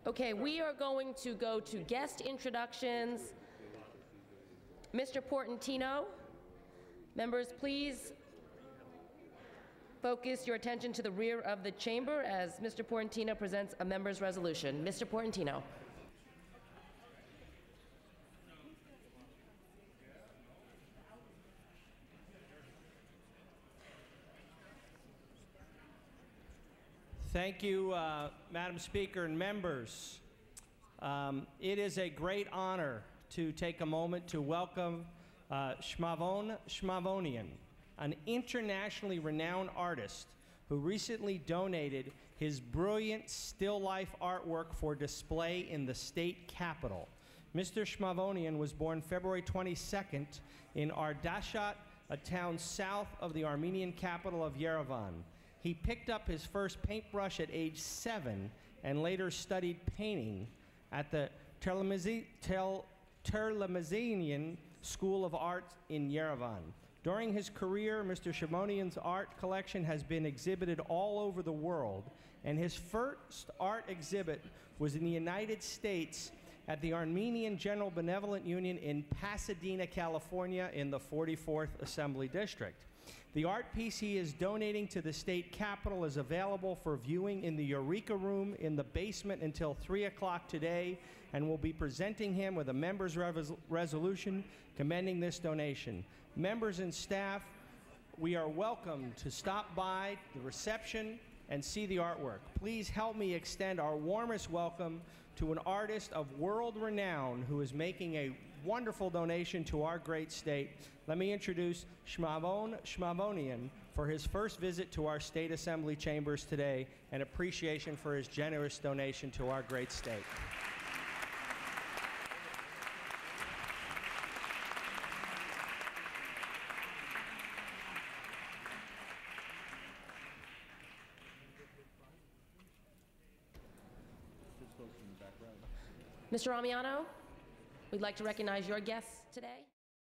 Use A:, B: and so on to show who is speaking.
A: Okay, we are going to go to guest introductions. Mr. Portantino, members, please focus your attention to the rear of the chamber as Mr. Portantino presents a member's resolution. Mr. Portantino.
B: Thank you, Madam Speaker and members. It is a great honor to take a moment to welcome Shmavon Shmavonian, an internationally renowned artist who recently donated his brilliant still life artwork for display in the state capitol. Mr. Shmavonian was born February 22nd in Ardashat, a town south of the Armenian capital of Yerevan. He picked up his first paintbrush at age 7 and later studied painting at the Terlemezanian School of Art in Yerevan. During his career, Mr. Shmavonian's art collection has been exhibited all over the world, and his first art exhibit was in the United States at the Armenian General Benevolent Union in Pasadena, California, in the 44th Assembly District. The art piece he is donating to the state capitol is available for viewing in the Eureka Room in the basement until 3 o'clock today, and will be presenting him with a member's resolution commending this donation. Members and staff, we are welcome to stop by the reception and see the artwork. Please help me extend our warmest welcome to an artist of world renown who is making a wonderful donation to our great state. Let me introduce Shmavon Shmavonian for his first visit to our State Assembly chambers today, and appreciation for his generous donation to our great state.
A: Mr. Amiano, we'd like to recognize your guests today.